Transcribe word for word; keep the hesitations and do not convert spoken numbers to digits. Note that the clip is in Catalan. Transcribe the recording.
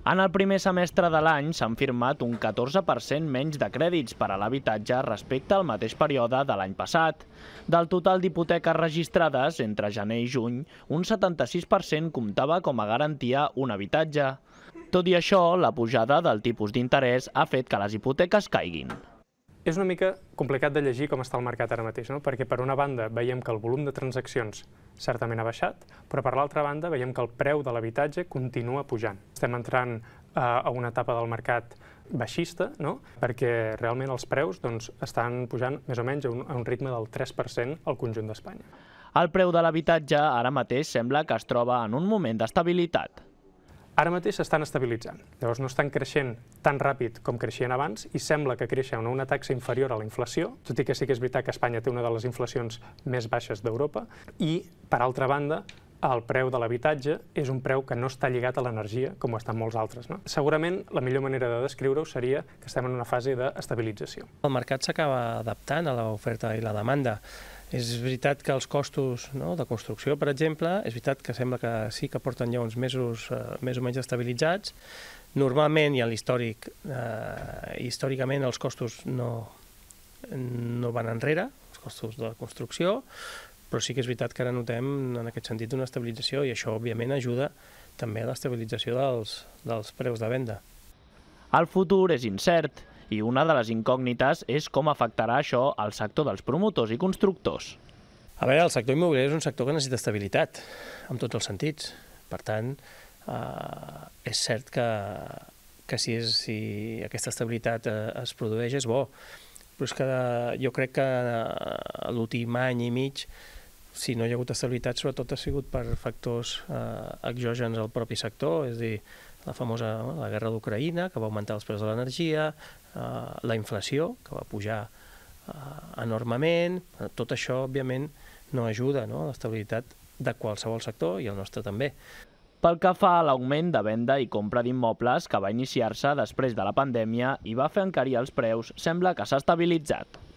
En el primer semestre de l'any s'han firmat un catorze per cent menys de crèdits per a l'habitatge respecte al mateix període de l'any passat. Del total d'hipoteques registrades entre gener i juny, un setanta-sis per cent comptava com a garantia un habitatge. Tot i això, la pujada del tipus d'interès ha fet que les hipoteques caiguin. És una mica complicat de llegir com està el mercat ara mateix, no? Perquè per una banda veiem que el volum de transaccions certament ha baixat, però per l'altra banda veiem que el preu de l'habitatge continua pujant. Estem entrant eh, a una etapa del mercat baixista, no? Perquè realment els preus doncs, estan pujant més o menys a un, a un ritme del tres per cent al conjunt d'Espanya. El preu de l'habitatge ara mateix sembla que es troba en un moment d'estabilitat. Ara mateix s'estan estabilitzant, llavors no estan creixent tan ràpid com creixien abans i sembla que creixen a una taxa inferior a la inflació, tot i que sí que és veritat que Espanya té una de les inflacions més baixes d'Europa i, per altra banda, el preu de l'habitatge és un preu que no està lligat a l'energia com ho estan molts altres. No? Segurament la millor manera de descriure-ho seria que estem en una fase d'estabilització. El mercat s'acaba adaptant a l'oferta i la demanda. És veritat que els costos no, de construcció, per exemple, és veritat que sembla que sí que porten ja uns mesos eh, més o menys estabilitzats. Normalment, i en l'històric, eh, històricament els costos no, no van enrere, els costos de construcció, però sí que és veritat que ara notem en aquest sentit una estabilització i això, òbviament, ajuda també a l'estabilització dels, dels preus de venda. El futur és incert i una de les incògnites és com afectarà això al sector dels promotors i constructors. A veure, el sector immobiliari és un sector que necessita estabilitat, en tots els sentits. Per tant, eh, és cert que, que si, és, si aquesta estabilitat eh, es produeix és bo, però és que jo crec que eh, l'últim any i mig, si no hi ha hagut estabilitat, sobretot ha sigut per factors eh, exògens al propi sector, és a dir, la famosa la guerra d'Ucraïna, que va augmentar els preus de l'energia, eh, la inflació, que va pujar eh, enormement. Tot això, òbviament, no ajuda no, a l'estabilitat de qualsevol sector i el nostre també. Pel que fa a l'augment de venda i compra d'immobles que va iniciar-se després de la pandèmia i va fer encarir els preus, sembla que s'ha estabilitzat.